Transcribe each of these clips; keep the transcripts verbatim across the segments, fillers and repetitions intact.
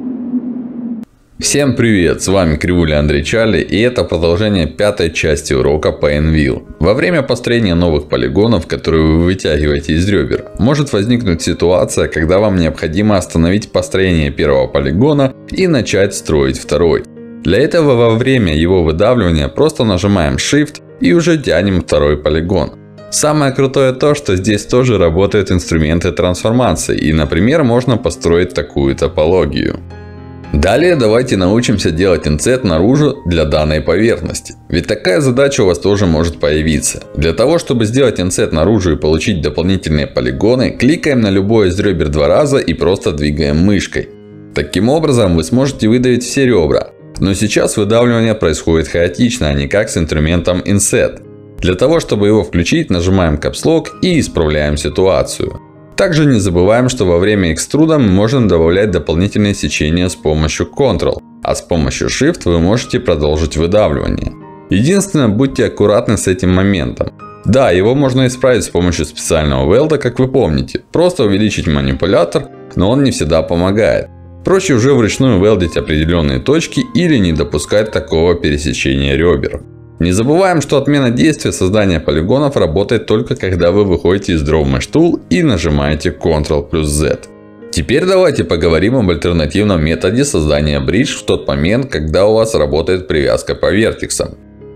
Всем привет, с вами Кривуля Андрей Чарли, и это продолжение пятой части урока Painwheel. Во время построения новых полигонов, которые вы вытягиваете из ребер, может возникнуть ситуация, когда вам необходимо остановить построение первого полигона и начать строить второй. Для этого во время его выдавливания просто нажимаем Shift и уже тянем второй полигон. Самое крутое то, что здесь тоже работают инструменты трансформации, и, например, можно построить такую топологию. Далее давайте научимся делать инсет наружу для данной поверхности. Ведь такая задача у вас тоже может появиться. Для того, чтобы сделать инсет наружу и получить дополнительные полигоны, кликаем на любое из ребер два раза и просто двигаем мышкой. Таким образом вы сможете выдавить все ребра. Но сейчас выдавливание происходит хаотично, а не как с инструментом инсет. Для того, чтобы его включить, нажимаем Caps Lock и исправляем ситуацию. Также не забываем, что во время экструда мы можем добавлять дополнительные сечения с помощью Ctrl, а с помощью Shift вы можете продолжить выдавливание. Единственное, будьте аккуратны с этим моментом. Да, его можно исправить с помощью специального велда, как вы помните. Просто увеличить манипулятор, но он не всегда помогает. Проще уже вручную велдить определенные точки или не допускать такого пересечения ребер. Не забываем, что отмена действия создания полигонов работает только когда вы выходите из Draw Mesh Tool и нажимаете Ctrl плюс Z. Теперь давайте поговорим об альтернативном методе создания бридж в тот момент, когда у вас работает привязка по вертексам.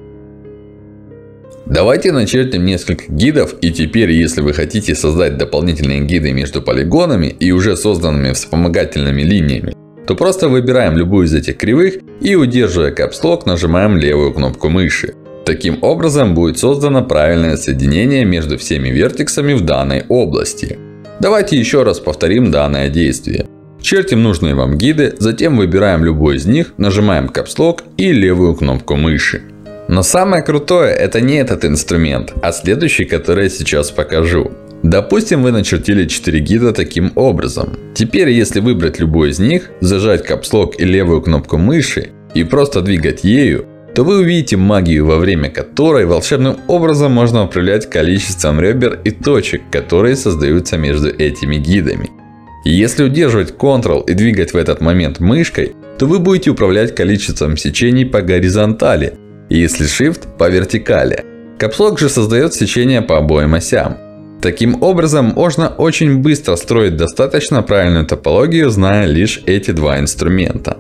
Давайте начертим несколько гидов, и теперь, если вы хотите создать дополнительные гиды между полигонами и уже созданными вспомогательными линиями, то просто выбираем любую из этих кривых и, удерживая Caps Lock, нажимаем левую кнопку мыши. Таким образом будет создано правильное соединение между всеми вертексами в данной области. Давайте еще раз повторим данное действие. Чертим нужные вам гиды, затем выбираем любой из них, нажимаем Caps Lock и левую кнопку мыши. Но самое крутое это не этот инструмент, а следующий, который я сейчас покажу. Допустим, вы начертили четыре гида таким образом. Теперь, если выбрать любой из них, зажать Caps Lock и левую кнопку мыши и просто двигать ею, то вы увидите магию, во время которой волшебным образом можно управлять количеством ребер и точек, которые создаются между этими гидами. И если удерживать Ctrl и двигать в этот момент мышкой, то вы будете управлять количеством сечений по горизонтали, и если Shift по вертикали. Caps Lock же создает сечения по обоим осям. Таким образом, можно очень быстро строить достаточно правильную топологию, зная лишь эти два инструмента.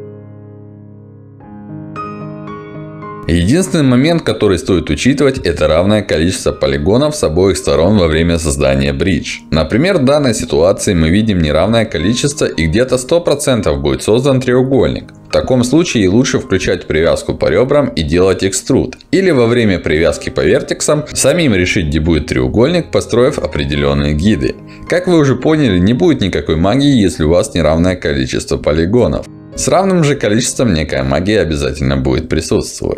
Единственный момент, который стоит учитывать, это равное количество полигонов с обоих сторон во время создания бридж. Например, в данной ситуации мы видим неравное количество, и где-то сто процентов будет создан треугольник. В таком случае лучше включать привязку по ребрам и делать экструд. Или во время привязки по вертексам самим решить, где будет треугольник, построив определенные гиды. Как вы уже поняли, не будет никакой магии, если у вас неравное количество полигонов. С равным же количеством некая магия обязательно будет присутствовать.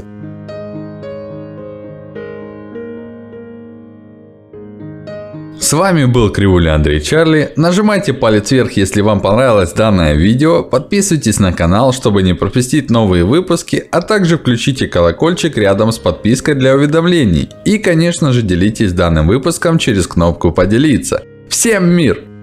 С вами был Кривуля Андрей Чарли. Нажимайте палец вверх, если вам понравилось данное видео. Подписывайтесь на канал, чтобы не пропустить новые выпуски. А также включите колокольчик рядом с подпиской для уведомлений. И, конечно же, делитесь данным выпуском через кнопку поделиться. Всем мир!